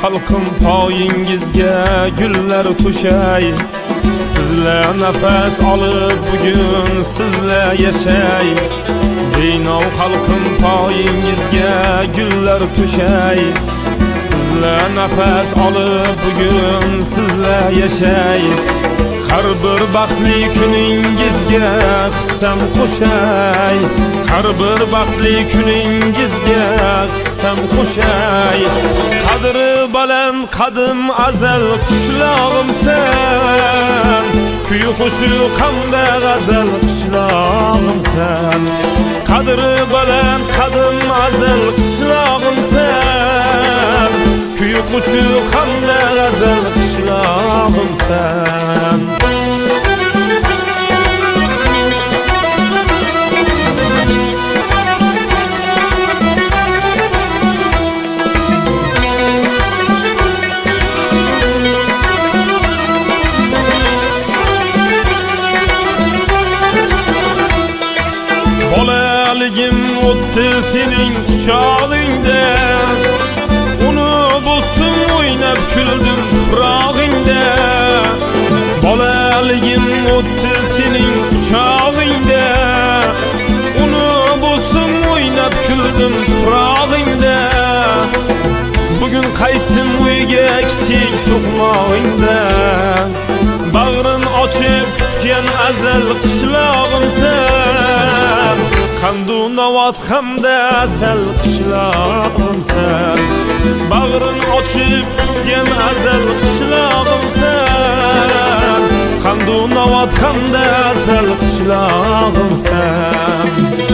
xalqim poyingizga gullar to'shay. Sizlar nafas olib bugun sizlar yashay. Beynov xalqim poyingizga gullar to'shay. Sizlar nafas olib bugun sizlar yashay. Har bir baxtli kuningizga hissam qo'shay. Har bir baxtli kuningizga hissam qo'shay. Qadri baland qadim azal qishlog'imsan. Kuy qo'shiq hamda g'azal qishlog'imsan. Qadri baland qadim azal qishlog'imsan. Kuy qo'shiq hamda g'azal qishlog'imsan. Bolaligim o'tdi sening quchog'ingda. Uni bo'stim o'ynab kuldim tuprog'ingda. Bolaligim o'tdi sening quchog'ingda. Uni bo'stim o'ynab kuldim tuprog'ingda. Bugun qaytdim uyga kichik so'qmog'ingda. Bag'rin ochib kutgan azal qishlog'imsan. Qandu novat hamda asal qishlog'imsan. Bag'rin ochib kutgan azal qishlog'imsan. Qandu novat hamda asal qishlog'imsan.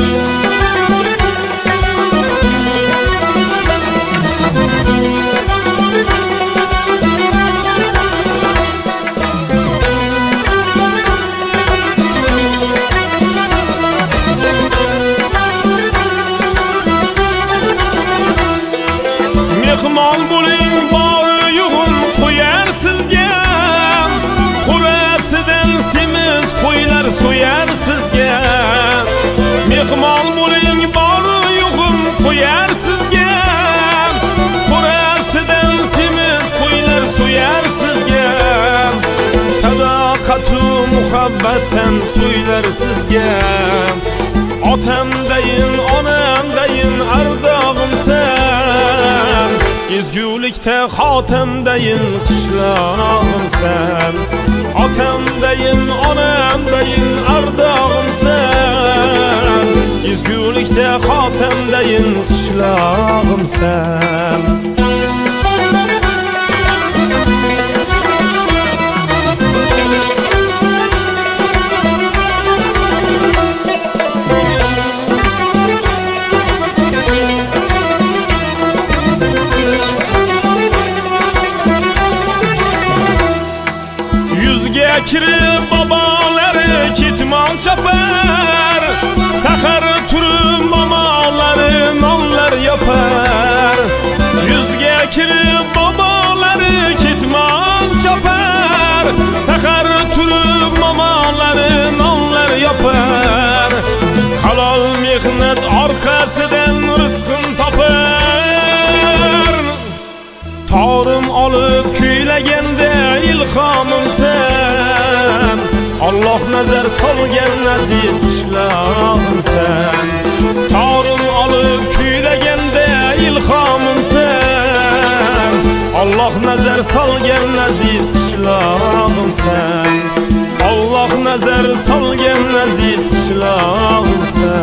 Mehmon bo'ling bori yo'g'im qo'yar sizga. Qurasidan semiz qo'ylar so'yar sizga. Mehmon bo'ling bori yo'g'im qo'yar sizga. Qurasidan semiz qo'ylar so'yar sizga. Sadoqatu muhabbatdan so'ylar sizga. Otamdayin onamdayin ardog'imsan. Ezgulikda xotamdayin qishlog'imsan. Otamdayin onamdayin ardog'imsan. Ezgulikda xotamdayin qishlog'imsan. Kirib bobolari ketmon chopar. Sahar turib momonlari nonlar yopar. Yuzga kirib bobolari ketmon chopar. Sahar turib momonlari nonlar yopar. Halol mehnat orqasidan rizqin topar. Torim olib kuylaganda ilhomimsan. Alloh nazar solgan aziz qishlog'imsan. Torim olib kuylaganda ilhomimsan. Alloh nazar solgan aziz qishlog'imsan. Alloh nazar solgan aziz qishlog'imsan.